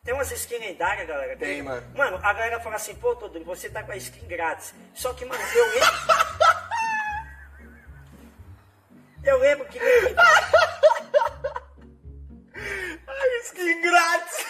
Tem umas skins lendárias, galera. Tem, mano. Mano, a galera fala assim, pô, Toduro, você tá com a skin grátis. Só que, mano, eu lembro... eu lembro que... Ai, skin grátis.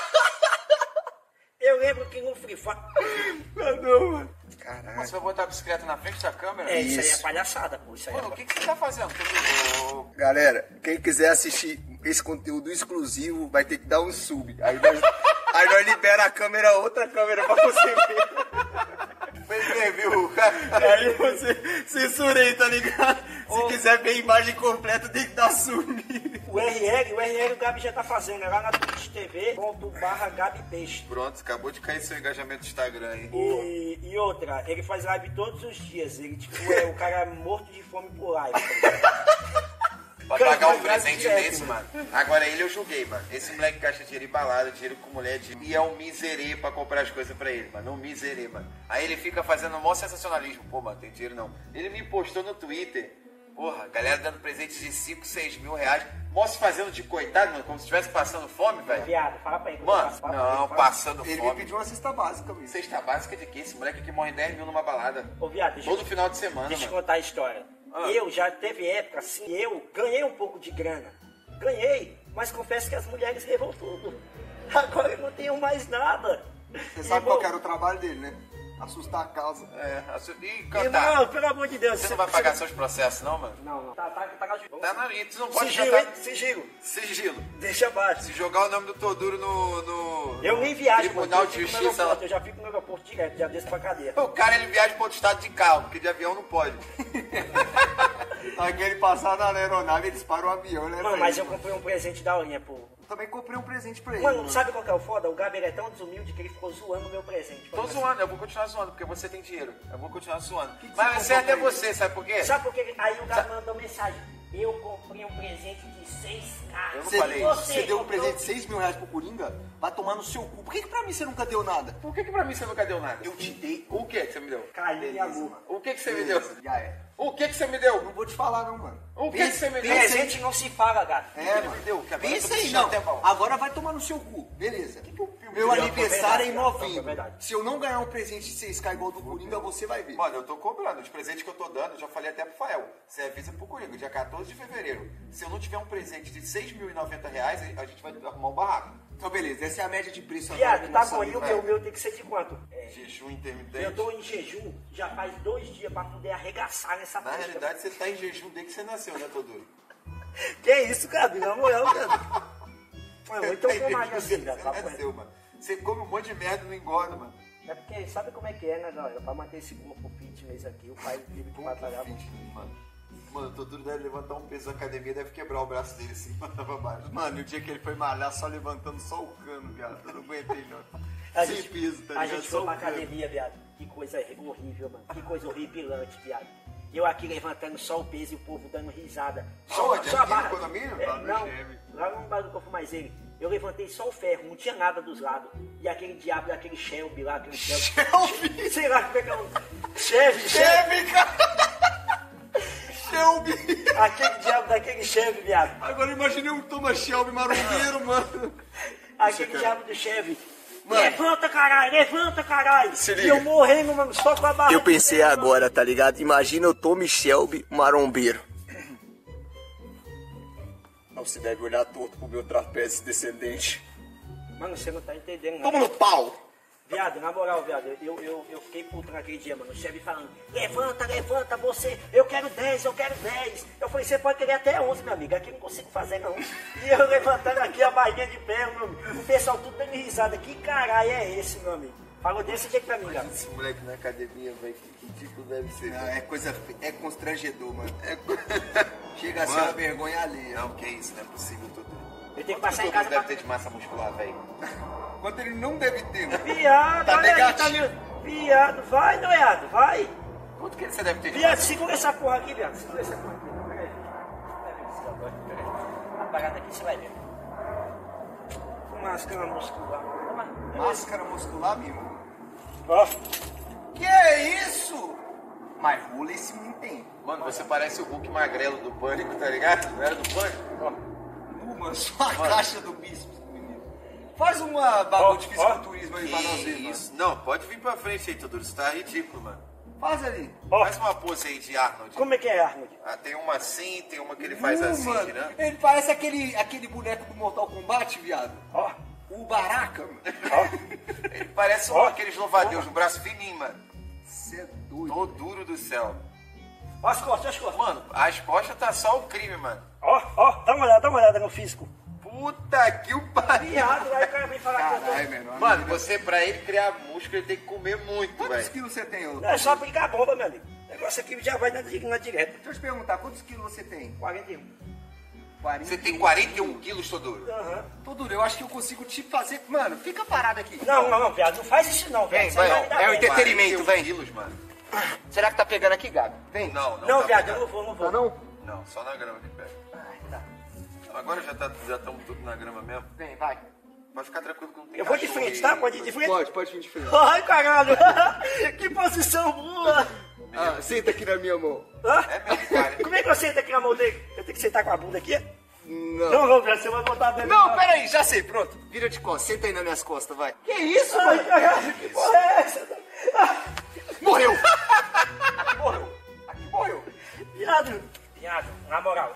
eu lembro que no Free Fire... Não, mano. Caralho. Você vai botar a bicicleta na frente da câmera? É, isso aí é palhaçada, pô. Isso aí Mano, é... o que você tá fazendo? Galera, quem quiser assistir esse conteúdo exclusivo vai ter que dar um sub. Aí nós libera a câmera, outra câmera pra você ver. Fez review, cara. Aí você censurei, tá ligado? Se quiser ver a imagem completa, tem que dar sub. O RL o Gabi já tá fazendo, é lá na Twitch TV.com/Gabi Peixe. Pronto, acabou de cair seu engajamento do Instagram aí. E outra, ele faz live todos os dias. Ele, tipo, é o cara morto de fome por live. Pra pagar um presente desse, mano. Agora ele eu julguei, mano. Esse moleque gasta dinheiro em balada, dinheiro com mulher, e é um miserê pra comprar as coisas pra ele, mano. Um miserê, mano. Aí ele fica fazendo um maior sensacionalismo. Pô, mano, tem dinheiro não. Ele me postou no Twitter. Porra, galera dando presentes de 5, 6 mil reais. Mó se fazendo de coitado, mano, como se estivesse passando fome, velho. Viado, fala pra ele. Mano, não, passando Ele fome. me pediu uma cesta básica, mesmo. Cesta básica de quê? Esse moleque aqui morre 10 mil numa balada. Ô, viado, Todo final de semana, deixa eu mano. contar a história. Eu já teve época assim, eu ganhei um pouco de grana. Ganhei, mas confesso que as mulheres levam tudo. Agora eu não tenho mais nada. Você sabe qual que era o trabalho dele, né? Assustar a causa. E cantar. Não, pelo amor de Deus. Você não vai pagar seus processos, não, mano? Não. Tá Tá na linha, você não pode sigilo, cantar. hein? Sigilo. Sigilo. Deixa abaixo. Se jogar o nome do Toduro no Eu nem viajo, Tribunal mano. de Justiça. Eu já fico no aeroporto direto, já desço pra cadeia. O cara ele viaja para outro estado de carro, porque de avião não pode. Aquele passar na aeronave, eles param o avião, né? Mano, mas eu comprei um presente da Olinha, pô. Eu também comprei um presente pra ele. Mano, sabe qual que é o foda? O Gabi é tão desumilde que ele ficou zoando o meu presente. Tô zoando, eu vou continuar zoando, porque você tem dinheiro. Eu vou continuar zoando. que Mas você você é até comprou pra você, sabe por quê? Sabe por que? Aí o Gabi mandou mensagem. Eu comprei um presente de 6K. Eu não Você, falei. você deu um comprou- presente de 6 mil reais pro Coringa? Vai tomar no seu cu. Por que pra mim você nunca deu nada? Por que pra mim você nunca deu nada? Eu te dei. O que você me deu? Carinho e amor. O que você me deu? Já é. O que você me deu? Não vou te falar não, mano. O que você me deu? Presente não se fala, Gabi. É, Ele me mano. deu, que agora eu Pensa tô aí, puxando não. até bom. Agora vai tomar no seu cu. Beleza. Meu Foi aniversário é em verdade, novembro. foi verdade. Se eu não ganhar um presente de 6K igual do Coringa, você vai ver. Mano, eu tô cobrando. Os presentes que eu tô dando, eu já falei até pro Fael. Você avisa pro Coringa, dia 14 de fevereiro. Se eu não tiver um presente de R$6.090, a gente vai arrumar um barraco. Então, beleza. Essa é a média de preço agora. Viado, que tá nós bom. E o sabemos. meu tem que ser de quanto? Jejum intermitente. Eu tô em jejum já faz 2 dias pra poder arregaçar nessa Na puta. realidade, você tá em jejum desde que você nasceu, né, Toduro? Que isso, Gabi? Na moral, Gabi. Mano, então Tá em eu jejum mais desde assim, que Gabi. você papo reto. nasceu, mano. Você come um monte de merda e não engorda, mano. É porque sabe como é que é, né, galera? Pra manter esse corpo fitness aqui, o pai teve que batalhar muito. Mano, o Toduro deve levantar um peso na academia, deve quebrar o braço dele assim, mandar pra baixo. Mano, o dia que ele foi malhar só levantando só o cano, viado. Eu não aguentei, não. A Sem gente, peso, tá a ligado? gente Só foi pra o cano. academia, viado. Que coisa horrível, mano. Que coisa horripilante, viado. Eu aqui levantando só o peso e o povo dando risada. Aonde? Só a Aqui no barra. condomínio? É, Lá no não, Chevy. lá no bar do Corpo Mais Ele. Eu levantei só o ferro, não tinha nada dos lados. E aquele diabo daquele Shelby lá, aquele Shelby. Shelby! Sei lá como é que é o... Chevy! Chevy, cara! Shelby! Aquele diabo daquele Chevy, viado. Agora imaginei um Thomas Shelby marombeiro, mano. Aquele diabo do Chevy. Levanta, caralho! Se E liga. eu morrendo, mano, só com a barra. Eu pensei agora, tá ligado? Imagina o Tommy Shelby marombeiro. Não se deve olhar torto pro meu trapézio descendente. Mano, você não tá entendendo, Toma não. no pau! Viado, na moral, viado, eu fiquei puto naquele dia, mano. O chefe falando, levanta, você, eu quero 10. Eu falei, você pode querer até 11, meu amigo, aqui eu não consigo fazer, não. E eu levantando aqui a barrinha de pé, meu amigo. O pessoal tudo dando risada. Que caralho é esse, meu amigo? Falou desse jeito pra mim, cara. Esse moleque na academia, velho, que ridículo deve ser. Não, é coisa... É constrangedor, mano. Chega a ser Mano. uma vergonha alheia. Não, que isso, não é possível, Toduro. Eu tenho que Quanto passar que em o casa Toduro pra... deve ter de massa muscular, velho? Quanto ele não deve ter, mano. Viado, Tá olha aí, negativo. Viado, vai, noiado, vai. Quanto que você deve ter de Viado, massa? segura essa porra aqui, viado. Segura essa porra aqui. Pera aí. Vai ver esse negócio, pera aí. A parada aqui você vai ver. Máscara muscular. Máscara muscular, meu irmão. Ó. Que é isso? Mas rola esse menino tem. Mano, você parece o Hulk magrelo do Pânico, tá ligado? Não era do Pânico? Ó. Mano, só a caixa do bispo, menino. Faz uma bagulho de fisiculturismo aí pra nós ver, mano. Isso, não, pode vir pra frente aí, Toduro. Isso tá ridículo, mano. Faz ali. Faz uma pose aí de Arnold. Como é que é, Arnold? Ah, tem uma assim, tem uma que ele faz assim, mano, né? ele parece aquele boneco do Mortal Kombat, viado. Ó, O Baraka, mano. Ele parece aqueles louva-a-Deus, um braço fininho, mano. Você é doido. Tô duro do céu. ó as costas, as costas. Mano, as costas tá só o crime, mano. Ó, dá uma olhada no físico. Puta que o pariu. Viado, aí o cara vem falar que eu Caralho, menor. Mano, você, pra ele criar músculo, ele tem que comer muito, Quantos velho. quilos você tem, ô? tô... É só aplicar a bomba, meu amigo. O negócio aqui já vai na direta. Deixa eu te perguntar, quantos quilos você tem? 41. 40. Você tem 41 quilos, Toduro. Aham. Toduro, eu acho que eu consigo te fazer... Mano, fica parado aqui. Não, viado, não faz isso não, velho. Vem, Você vai, vai me dar é o bem. entretenimento, 41 vem. quilos, mano. Será que tá pegando aqui, Gabi? Vem. Não, Não, tá viado, pegando. eu não vou. Tá não? Não, só na grama que pega. Ai, tá. Agora já estamos tudo na grama mesmo. Vem, vai. Pode ficar tranquilo que não tem Eu vou de cachorro frente, aí. tá? Pode ir de frente? Pode vir de frente. Ai, caralho. Que posição boa. Ah, senta aqui na minha mão. Hã? É mesmo, cara. Como é que eu sento aqui na mão dele? Eu tenho que sentar com a bunda aqui? Não. Não, viado, você vai botar dentro. Não, peraí, já sei, pronto. Vira de costas, senta aí nas minhas costas, vai. Que isso, mano? Caralho, que porra é essa? Morreu. Morreu. Aqui morreu. Viado, na moral,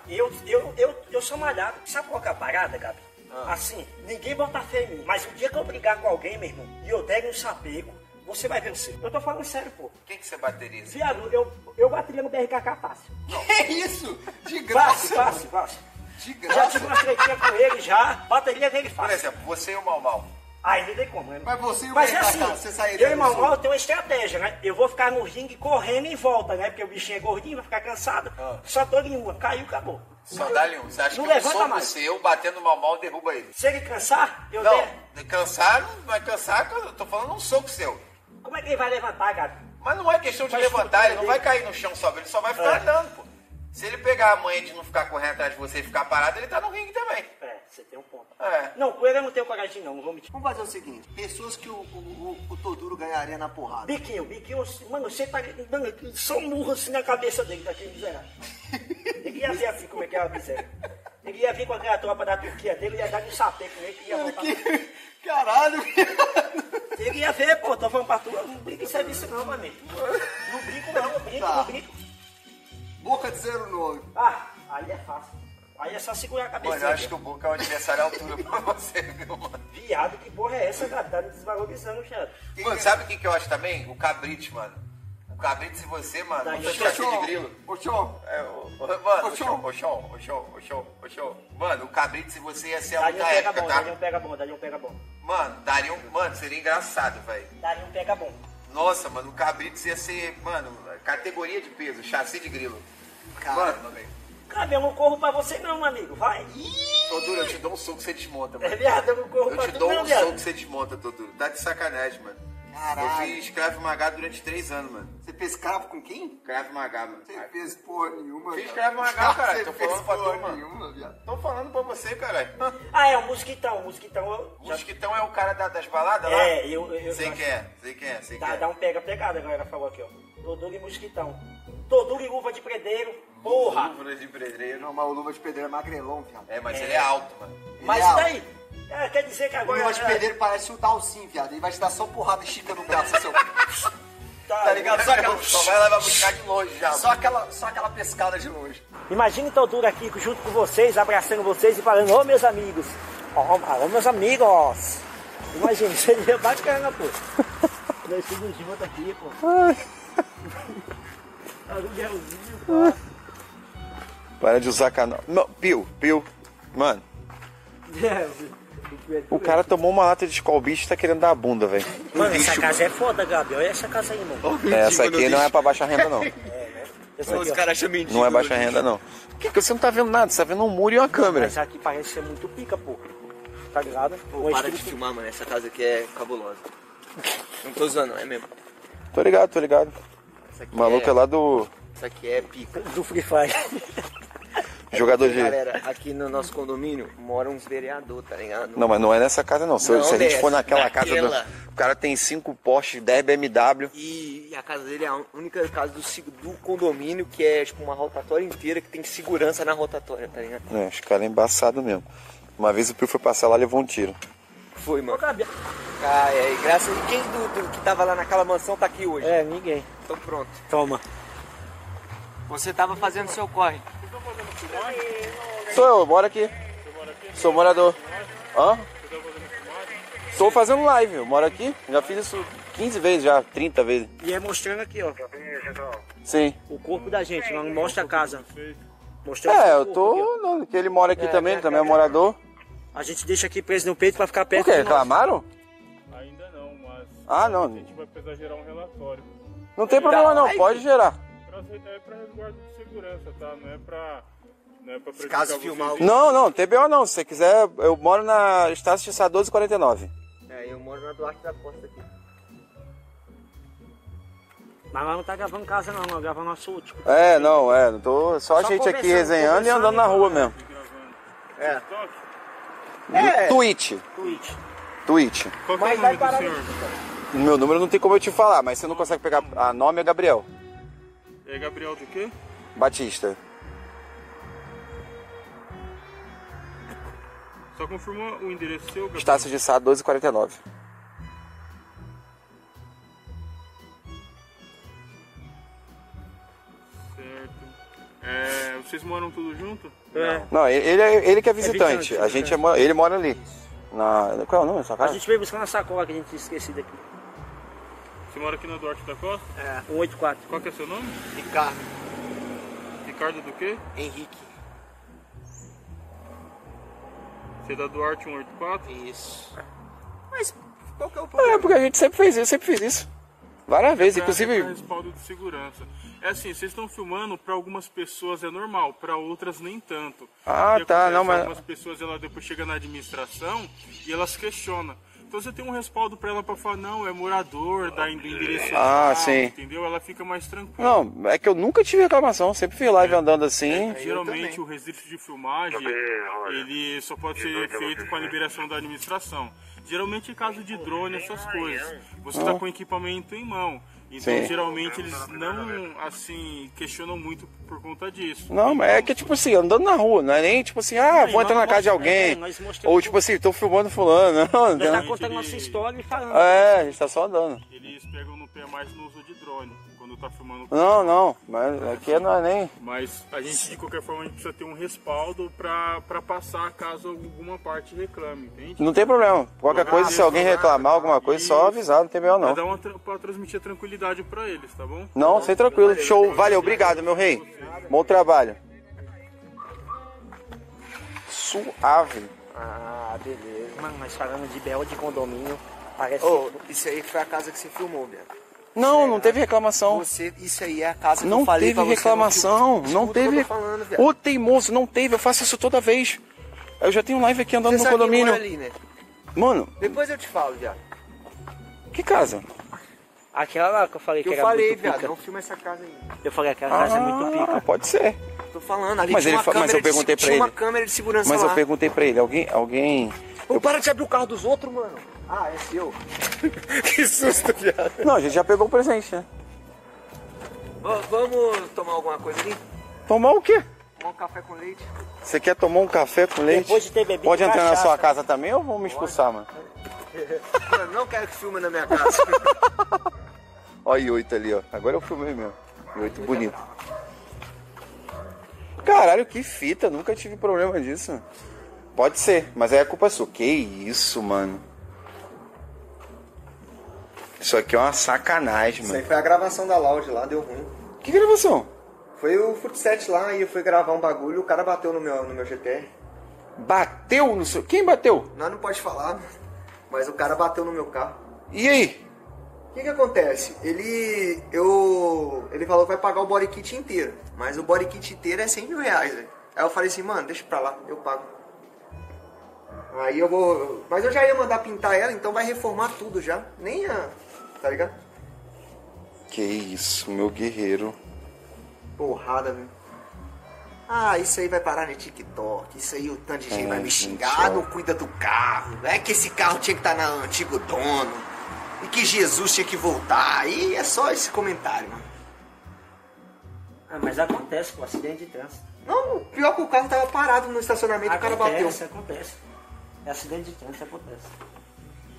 eu sou malhado. Sabe qual que é a parada, Gabi? Assim, ninguém bota fé em mim. Mas o dia que eu brigar com alguém, meu irmão, e eu der um sapeco, você vai vencer. Eu tô falando sério, pô. Quem que você bateria? Viado, eu bateria no BRKK fácil. Que isso? De graça. Fácil. De Já graça. tive uma tretinha com ele, já. Bateria nele Por fácil. exemplo, você e o Mal Mal. Aí não tem como, né? Mas você e o Mas é BRKK, assim, você sairia eu e do Mal sul? Mal tem uma estratégia, né? Eu vou ficar no ringue correndo em volta, né? Porque o bichinho é gordinho, vai ficar cansado. Só tô em uma, caiu, acabou. Só dá-lhe um. Você acha Não que um levanta soco mais. seu batendo no Mal Mal derruba ele? Se ele cansar, eu Não, der. cansar não vai cansar, eu tô falando um soco seu. Como é que ele vai levantar, Gabi? Mas não é questão de Faz levantar, ele tudo não vai dele. cair no chão só, ele só vai ficar andando, pô. Se ele pegar a manha de não ficar correndo atrás de você e ficar parado, ele tá no ringue também. É, você tem um ponto. É. Não, com ele eu não tenho coragem não vou mentir. Vamos fazer o seguinte, pessoas que o Toduro ganharia na porrada. Biquinho, mano, você tá dando só um murro assim na cabeça dele, daquele miserável. Ele ia ver assim como é que é a miséria. Ele ia vir com aquela tropa da Turquia dele, ia dar um sapeco nele, que ia voltar. Caralho, Ele ia ver, pô, tô falando pra tu, eu não brinco em serviço não, meu amigo. Não brinco não, eu brinco, Tá. não brinco. Boca de 09. Ah, aí é fácil. Aí é só segurar a cabeça. Mano, eu acho que o Boca é o adversário à altura pra você, viu, mano? Viado, que porra é essa, cara? Tá me desvalorizando, chefe. Mano, sabe o que eu acho também? O Cabrite, mano. O Cabrite, se você, mano, Daí, usa chassi de grilo. Ô, Chão. É, mano, Ô, Oxão. Mano, o Cabrite, se você ia ser a Dali luta um pega épica, bom, tá? dali um pega bom, dali um pega bom. Mano, daria um. Mano, seria engraçado, velho. Dali um pega bom. Nossa, mano, o Cabrite ia ser, mano, categoria de peso, chassi de grilo. Caramba, velho. Cara, eu não corro pra você não, meu amigo, vai. Toduro, eu te dou um soco que você desmonta, É mano. viado, eu não corro Eu pra te tu dou não, um viado. soco que você desmonta, Toduro. Tá de sacanagem, mano. Caralho. Eu fiz Krav Maga durante 3 anos, mano. Você fez cravo com quem? Krav Maga, mano. Você fez porra nenhuma, Fiz viado. Krav Maga, caralho. Você Tô fez falando pra tu, porra mano. nenhuma, viado. Tô falando pra você, caralho. Ah, é, o Mosquitão, eu... O Mosquitão é o cara das baladas lá? É, eu Sei acho- quem é, sei quem é, sei quem Dá é. um pega-pegada, a galera falou aqui, ó. Toduro e Mosquitão. Toduro e luva de predeiro, porra. Luvras de pedreiro. Não, mas o Luva de Pedreiro é magrelão, viado. É, mas ele é alto, mano. Mas Real. e daí? É, quer dizer que O agora... Luva de Pedreiro parece o Dalcin, viado. Ele vai te dar só porrada e chica no braço, seu... Tá ligado? Só aquela... Só vai levar buscar de longe já. Só aquela pescada de longe. Imagine Toduro aqui junto com vocês, abraçando vocês e falando, ô meus amigos. Ô meus amigos. Imagina, seria bacana, pô. Nós tudo junto aqui, pô. Aluguelzinho, pô. Para de usar canal. Não, Pio. Mano, o cara tomou uma lata de Skol Beach e tá querendo dar a bunda, velho. Mano, essa casa é foda, Gabi. Olha essa casa aí, mano. Essa aqui não é pra baixa renda, não. Essa aqui, ó. caras acham mentira. Não é baixa renda, não. Por que você não tá vendo nada? Você tá vendo um muro e uma câmera. Essa aqui parece ser muito pica, pô. Tá ligado? Pô, para de filmar, mano. Essa casa aqui é cabulosa. Não tô zoando, não é mesmo. Tô ligado. Essa aqui O maluco é lá do Essa aqui é pica. Do Free Fire. jogador de... Galera, aqui no nosso condomínio moram uns vereadores, tá ligado? Não, mas não é nessa casa, não. Se Não, a gente dessa, for naquela casa naquela. do... O cara tem 5 Porsche, 10 BMW. E a casa dele é a única casa do condomínio que é tipo uma rotatória inteira que tem segurança na rotatória, tá ligado? É, os caras é embaçado mesmo. Uma vez o Pio foi passar lá e levou um tiro. Foi, mano. Ô, Gabriel. Ah, é, graças a quem que tava lá naquela mansão tá aqui hoje? É, ninguém. Então pronto. Toma. Você tava fazendo seu corre. Sou eu moro aqui. Sou morador. Hã? Tô fazendo live, eu moro aqui. Já fiz isso 15 vezes já, 30 vezes. E é mostrando aqui, ó. Sim. O corpo da gente, não mostra a casa. Mostrando É, o eu corpo tô. aqui, ó. Não, que ele mora aqui também, ele também é morador. A gente deixa aqui preso no peito pra ficar Por perto quê? de nós. Reclamaram? Ainda não, mas Ah, a não. gente vai precisar gerar um relatório. Não tem problema não, pode gerar. É pra resguardo de segurança, tá? Não é pra prejudicar Caso vocês. filmar o- Não, TBO não. Se você quiser, eu moro na Estácio de Sá 1249. É, eu moro na Duarte da Costa aqui. Mas nós não tá gravando casa não, nós gravamos nosso último. É, não tô. Só a gente aqui conversando, resenhando e andando na rua mesmo. É. Twitch. Qual que é o nome do senhor? Meu número não tem como eu te falar, mas você não consegue pegar. A nome é Gabriel É Gabriel do quê? Batista. Só confirma o endereço seu, Gabriel. Estácio de Sá 1249. Certo. É, vocês moram tudo junto? É. Não, ele que é visitante. visitante, A gente ele mora ali. Qual é o nome da sua A casa? gente veio buscando a sacola que a gente tinha esquecido aqui. Você mora aqui na Duarte da Costa? 184. Qual que é seu nome? Ricardo, Ricardo do quê? Henrique. Você é da Duarte 184? Isso. Mas qual que é o É, problema? porque a gente sempre fez isso, sempre fiz isso. Várias vezes, É pra inclusive. respaldo de segurança. É assim, vocês estão filmando, para algumas pessoas é normal, para outras nem tanto. Ah, O que tá, acontece? não, mas- Algumas pessoas ela depois chega na administração e elas questionam. Então você tem um respaldo para ela para falar, não, é morador, dá endereço Ah, errado, sim. entendeu? Ela fica mais tranquila. Não, é que eu nunca tive reclamação, sempre fiz live andando assim. Geralmente o registro de filmagem, ele só pode ser feito com a liberação da administração. Geralmente em caso de drone, essas coisas. Você está com equipamento em mão. Então Sim. geralmente eles não, assim, questionam muito por conta disso. Não, mas é que tipo assim, andando na rua, não é nem tipo assim, ah, vou entrar na casa de alguém. nós mostramos Ou tipo assim, tô filmando fulano. Não, Nós tá não. contando nossa história e falando. É, a gente tá só andando. Eles pegam no pé mais no uso de drone, quando tá filmando. Não, mas aqui não é nem. Mas a gente, de qualquer forma, a gente precisa ter um respaldo pra passar caso alguma parte reclame, entende? Não tem problema. Qualquer coisa, se alguém reclamar alguma coisa, só avisar, não tem problema Pra não. dar pra transmitir a tranquilidade pra eles, tá bom? Não, sem tranquilo. Show. Valeu, obrigado, meu rei. Bom trabalho. Suave. Ah, beleza. Mano, nós falando de BO de condomínio, parece. Ô, isso aí foi a casa que você filmou, Beto. Não teve reclamação. Isso aí é a casa que Não eu falei teve pra você. reclamação. Não Escuta o que teve. eu tô falando, viado. Ô, teimoso, não teve. Eu faço isso toda vez. Eu já tenho live aqui andando Você no sabe quem condomínio. mora ali, né? Mano, Depois eu te falo, viado. que casa? Aquela lá que eu falei Que que eu era falei, muito viado. pica. Não filma essa casa aí. Eu falei que aquela casa é muito pica. Pode ser. Tô falando, ali Mas tinha ele uma fa- mas câmera eu perguntei pra tinha uma ele. câmera de segurança Mas lá. eu perguntei pra ele, alguém. Ô, para de abrir o carro dos outros, mano. Ah, é seu. Que susto, viado. Não, a gente já pegou o presente, né? Vamos tomar alguma coisa ali? Tomar o quê? Tomar um café com leite? Você quer tomar um café com leite? Depois de ter bebido Pode entrar na cachaça. sua casa também ou vão me expulsar, mano? Mano, não quero que filme na minha casa. Olha o 8 ali, ó. Agora eu filmei mesmo. O 8 bonito. Caralho, que fita. Nunca tive problema disso. Pode ser, mas aí a culpa é sua. Que isso, mano. Isso aqui é uma sacanagem, Isso aí mano. foi a gravação da Loud lá, deu ruim. Que gravação? Foi o Footset lá e eu fui gravar um bagulho, o cara bateu no meu GTR. Bateu no seu... Quem bateu? Nós não pode falar, mas o cara bateu no meu carro. E aí? O que acontece? Ele falou que vai pagar o body kit inteiro, mas o body kit inteiro é 100 mil reais, velho. Aí eu falei assim, mano, deixa pra lá, eu pago. Aí eu vou... Mas eu já ia mandar pintar ela, então vai reformar tudo já. Nem a... Tá ligado? Que isso, meu guerreiro. Porrada, velho. Ah, isso aí vai parar no TikTok. Isso aí o tanto de gente vai me gente, xingar. ó. Ah, não cuida do carro. É que esse carro tinha que estar no antigo dono. E que Jesus tinha que voltar. E é só esse comentário, mano. Ah, mas acontece, pô, acidente de trânsito. Não, pior que o carro tava parado no estacionamento e o cara bateu. Acontece. É acidente de trânsito, acontece.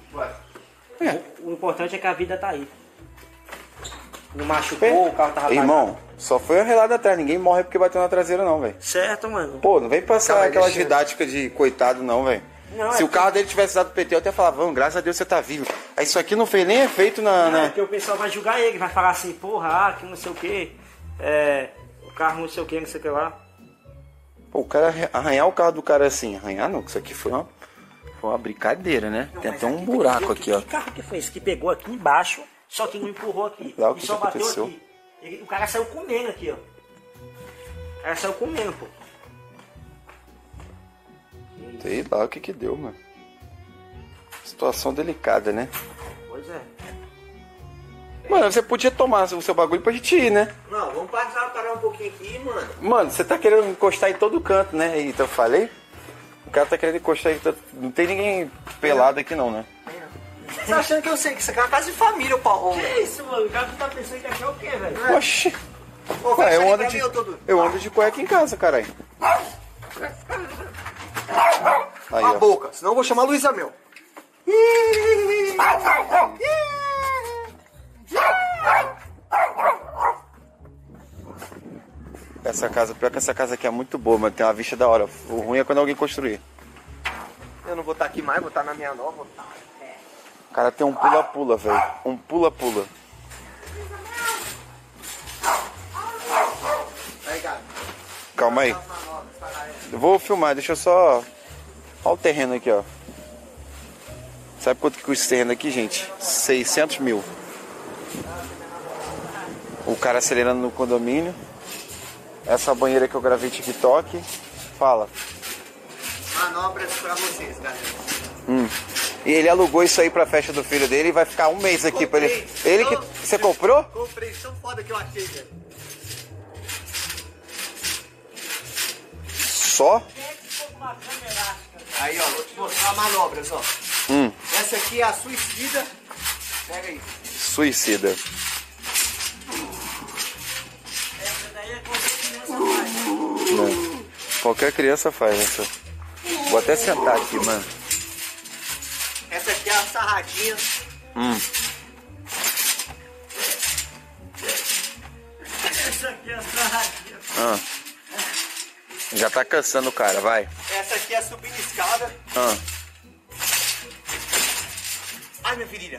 O importante é que a vida tá aí. Não machucou, o carro tava Irmão, só foi uma relada atrás. Ninguém morre porque bateu na traseira, não, velho. certo, mano. Pô, não vem passar Calma, aquelas deixa eu- didáticas de coitado, não, velho. Não, Se é o carro dele tivesse dado PT, eu até falava, vamos, graças a Deus você tá vivo. Aí isso aqui não fez nem efeito na... Porque o pessoal vai julgar ele, vai falar assim, porra, que não sei o que, o carro não sei o que, não sei o que lá. Pô, o cara arranhar o carro do cara assim, arranhar não, que isso aqui foi uma brincadeira, né? Não, Tem mas até um aqui, buraco aqui, ó. Que carro que foi esse? Que pegou aqui embaixo, só que não empurrou aqui. Lá, o e que só que bateu aconteceu? aqui. O cara saiu comendo aqui, ó. O cara saiu comendo, pô. Sei lá o que que deu, mano. Situação delicada, né? Pois é. Mano, você podia tomar o seu bagulho pra gente ir, né? Não, vamos parar um pouquinho aqui, mano. Mano, você tá querendo encostar em todo canto, né? Eita, eu falei? O cara tá querendo encostar em todo... Não tem ninguém pelado aqui não, né? Você tá achando que eu sei que isso aqui é uma casa de família, o Paulo? Que isso, mano? O cara tá pensando que aqui é o quê, velho? Oxi. Pô, Ué, vai eu sair ando pra de... mim, eu tô doido. Eu ando de cueca em casa, caralho. Aí, A ó. boca, senão eu vou chamar Luísa Mel. Essa casa, pior que essa casa aqui é muito boa, mano. Tem uma vista da hora. O ruim é quando alguém construir. Eu não vou estar aqui mais, vou estar na minha nova. O cara tem um pula-pula, velho. Um pula-pula. Aí, cara. Calma aí. Eu vou filmar, deixa eu só... Olha o terreno aqui, ó. Sabe quanto que custa esse terreno aqui, gente? 600 mil. O cara acelerando no condomínio. Essa banheira que eu gravei TikTok. Fala. Manobras pra vocês, galera. E ele alugou isso aí pra festa do filho dele e vai ficar um mês aqui pra ele. Comprei. Ele que... Você comprou? Comprei, tão foda que eu achei, velho. Só? Aí, ó, vou te mostrar manobras, ó. Essa aqui é a suicida. Pega aí. Suicida. Essa daí é coisa que criança faz, né? Qualquer criança faz essa. Vou até sentar aqui, mano. Essa aqui é a sarradinha. Essa aqui é a sarradinha. Ah. Já tá cansando o cara, vai. Essa aqui é a subindo escada. Ah. Ai, minha virilha.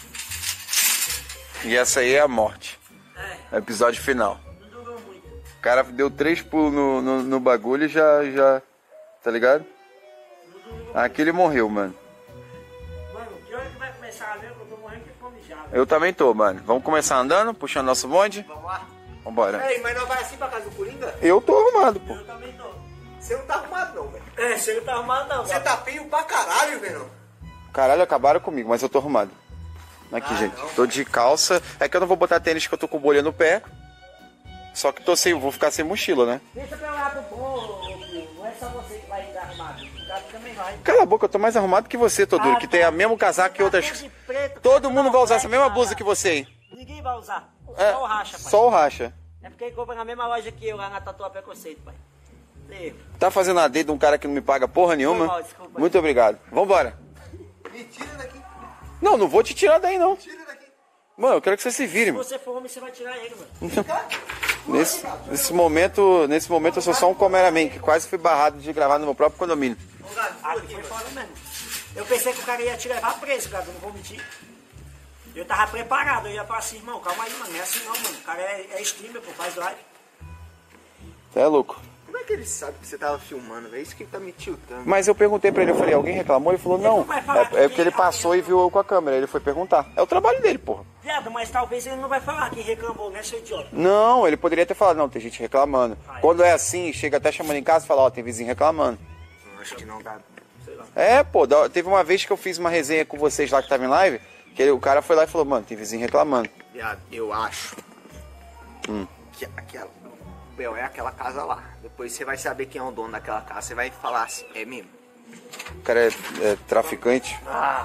E essa aí é a morte. Episódio final. Não durou muito. O cara deu 3 pulos no bagulho e já... Tá ligado? Aqui ele morreu, mano. Mano, que hora que vai começar a ver? Eu tô morrendo de fome já. velho. Eu também tô, mano. Vamos começar andando, puxando nosso bonde? Vamos lá. Vambora. Ei, mas não vai assim pra casa do Coringa? Eu tô arrumado, pô. Eu também tô. Você não tá arrumado, não, velho. Você não tá arrumado, não. Você tá feio pra caralho, velho. Caralho, acabaram comigo, mas eu tô arrumado. Aqui, Ah, gente. não. Tô de calça. É que eu não vou botar tênis que eu tô com bolha no pé. Só que vou ficar sem mochila, né? Deixa pelo lado bom, filho. Não é só você que vai estar arrumado. O gato também vai. Cala a boca, eu tô mais arrumado que você, Toduro, que tem a mesmo casaco que outras... Todo mundo vai usar essa mesma blusa que você, hein? Ninguém vai usar. É, Só o racha, pai. só o racha. É porque ele compra na mesma loja que eu, lá na Tatuá Preconceito, pai. Erro. Tá fazendo a dedo de um cara que não me paga porra nenhuma? Foi mal, desculpa. Muito obrigado. Vambora. Me tira daqui. Não vou te tirar daí, não. Tira daqui. Mano, eu quero que você se vire, Se mano. você for homem, você vai tirar ele, mano. Nesse momento eu sou só um cameraman, que quase fui barrado de gravar no meu próprio condomínio. Ô, gato, Aqui foi foda mesmo. Eu pensei que o cara ia te levar preso, cara, não vou mentir. Eu tava preparado, eu ia falar assim, irmão, calma aí, mano, não é assim não, mano. O cara é streamer, pô, faz live. Você é louco. Como é que ele sabe que você tava filmando, velho? Isso que tá me tiltando. Mas eu perguntei pra ele, eu falei, alguém reclamou? Ele falou, não. vai falar É porque ele passou e viu eu com a câmera. Ele foi perguntar. É o trabalho dele, porra. Viado, mas talvez ele não vai falar quem reclamou, né, seu idiota? Não, ele poderia ter falado, não, tem gente reclamando. Quando é assim, chega até chamando em casa e fala, ó, tem vizinho reclamando. Acho que não, gato. É, pô, teve uma vez que eu fiz uma resenha com vocês lá que tava em live, que o cara foi lá e falou, mano, tem vizinho reclamando. Viado, eu acho que aquela... Bel, é aquela casa lá. Depois você vai saber quem é o dono daquela casa. Você vai falar assim, é mesmo? O cara é traficante.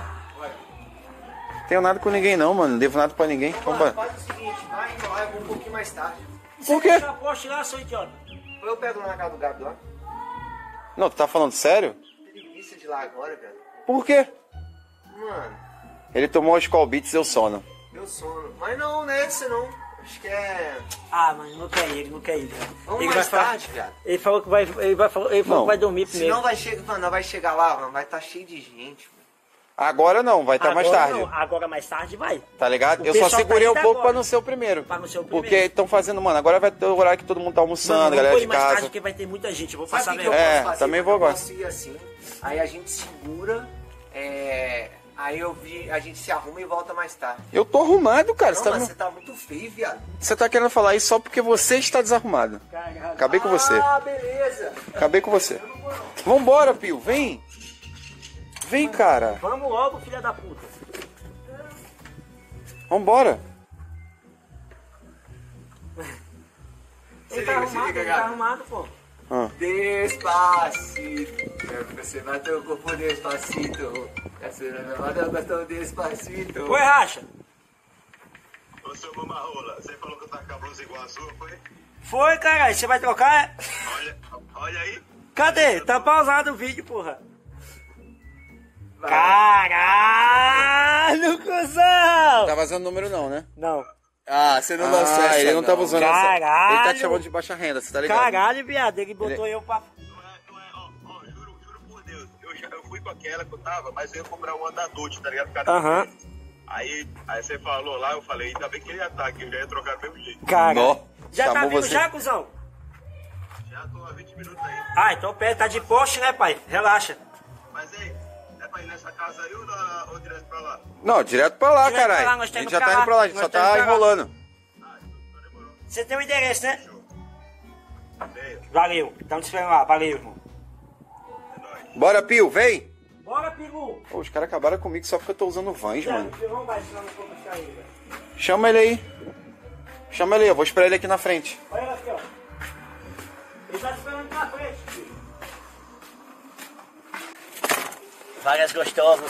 Tenho nada com ninguém não, mano, não devo nada pra ninguém. Vambora. Faz o seguinte, vai indo lá, eu vou um pouquinho mais tarde. Por quê? Deixa a poste lá, seu idiota. Ou eu pego lá na casa do gato lá. Não, tu tá falando sério? Preguiça de lá agora, velho. Por quê? Mano, Ele tomou as Skol Beats e deu sono. Deu sono. Mas não é esse não. Acho que é... Ah, mano, não quer ir, não quer ir. Vamos Ele mais vai tarde, viado. Ele falou que vai, ele falou que vai dormir primeiro. Senão vai chegar, mano, vai chegar lá, mano, vai estar cheio de gente, mano. Agora não, vai estar mais Agora tarde. não, agora mais tarde vai. Tá ligado? O Eu só pessoal segurei tá um indo pouco agora. pra não ser o primeiro. Pra não ser o primeiro. Porque estão fazendo, mano, agora vai ter o horário que todo mundo tá almoçando, Mano, galera vou de ir mais casa. tarde porque vai ter muita gente. Eu vou Sabe passar o que eu vergonha. É, posso fazer? também vou Eu agora. posso ir assim, aí a gente segura, aí a gente se arruma e volta mais tarde. Eu tô arrumado, cara. Não, Você mas tá, você tá muito feio, viado. você tá querendo falar isso só porque você está desarrumado. Acabei com você. Ah, beleza. Acabei com você. Vambora, Pio, vem. Vem, cara. Vamos logo, filha da puta. Vambora. Ele tá arrumado, ele tá arrumado, pô. Despacito. Você bateu o corpo despacito. Você não bateu gostou despacito. Oi, Racha. Ô, seu Mamarrola, você falou que eu tava com a blusa igual a sua, foi? Foi, caralho. Você vai trocar? Olha aí. Cadê? Tá pausado o vídeo, porra. Caralho, cuzão! Tá vazando número não, né? Não. Ah, você não lançou essa, ele não tava usando essa. Caralho. Ele tá te chamando de baixa renda, você tá ligado? Caralho, viado. Ele botou eu pra... Não é, juro por Deus. Eu fui com aquela que eu tava, mas eu ia comprar uma da Dutch, tá ligado? Aham. Aí você falou lá, eu falei, ainda bem que ele ia estar aqui, eu já ia trocar do mesmo jeito. Caralho. Nó, Já tá chamou vindo você. já, cuzão? Já tô há 20 minutos aí. Ah, então pera, tá de poste, né, pai? Relaxa. Mas aí, é pra ir nessa casa aí ou direto pra lá? Não, direto pra lá, Direto pra caralho. lá, nós A temos gente já pra tá lá. indo pra lá, a gente Nós só temos tá pra lá. enrolando. Você tem o endereço, né? Tenho. Valeu. Estamos te esperando lá. Valeu, irmão. Bora, Pio, vem. Bora, Pigu. Pô, os caras acabaram comigo só porque eu tô usando Vans, mano. O Pirão vai ensinar no pouco buscar ele, velho. Chama ele aí. Chama ele aí, eu vou esperar ele aqui na frente. Olha ele aqui, ó. Ele tá te esperando aqui na frente, filho. Várias gostosas.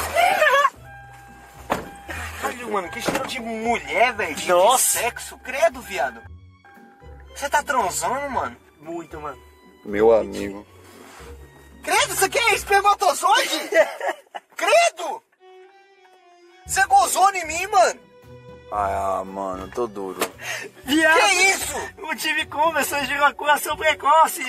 Caralho, mano, que cheiro de mulher, velho. De Nossa. sexo. Credo, viado. Você tá transando, mano? Muito, mano. Meu amigo. Credo, isso aqui é espermatozoide? Credo! Você gozou em mim, mano? Ah, mano, tô duro. Viado. Que isso? O time começou a ejaculação precoce.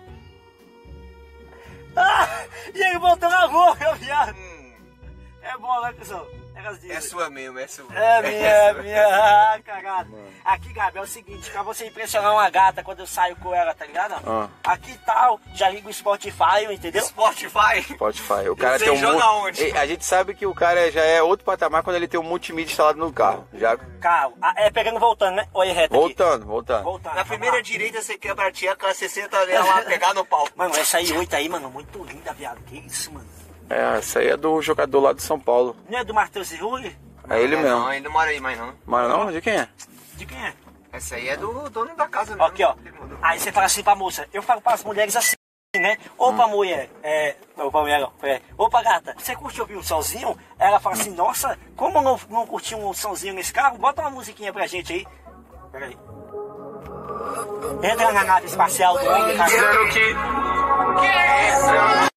Ah, e ele botou na boca, viado. É bom, né, cuzão? É sua mesmo, é sua. É minha. Ah, cagada. Aqui, Gabi, é o seguinte, pra você impressionar uma gata quando eu saio com ela, tá ligado? Ah. Aqui e tal, já liga o Spotify, entendeu? Spotify? Spotify. O cara Você tem um joga onde? A gente sabe que o cara já é outro patamar quando ele tem um multimídia instalado no carro. Já Carro. Ah, é pegando voltando, né? Olha reto aqui. voltando. Voltando. Na vamos primeira lá. direita você quebra a tcheca, você senta nela lá, pegar no pau. Mano, essa i8 aí, mano, muito linda, viado. Que isso, mano? É, essa aí é do jogador lá de São Paulo. Não é do Matheus Ziruli? É ele mesmo. Não, ele não mora aí mais não. Mas não, de quem é? De quem é? Essa aí é do dono da casa mesmo. Aqui, ó. Aí você fala assim pra moça. Eu falo pras mulheres assim, né? Ou pra mulher, ou pra mulher, não. Ou pra gata. Você curte ouvir um somzinho? Ela fala assim, nossa, como não curti um somzinho nesse carro? Bota uma musiquinha pra gente aí. Pera aí. Entra na nave espacial do homem, cara.